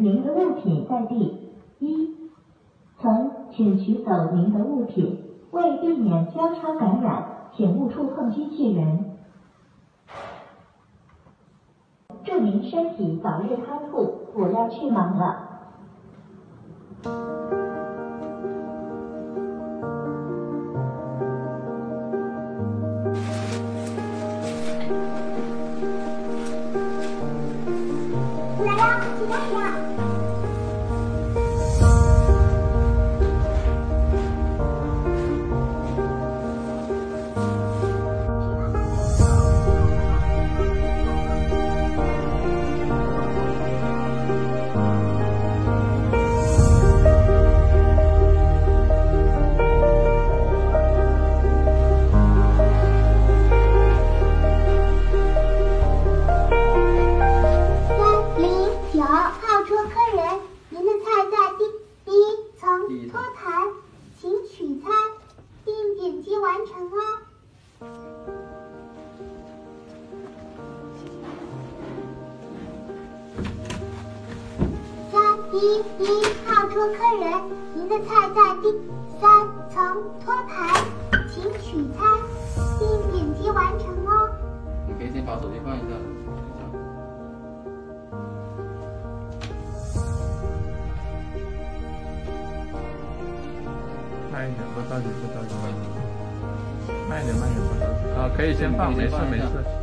您的物品在第一层，请取走您的物品。为避免交叉感染，请勿触碰机器人。祝您身体早日康复，我要去忙了。 来了，起开始了。托台，请取餐，并点击完成哦。311号桌客人，您的菜在第3层托台，请取餐，并点击完成哦。 你可以先把手机放一下。 慢一点，不着急，不着急，慢一点，慢一点，不着急。啊，可以先放，没事没事。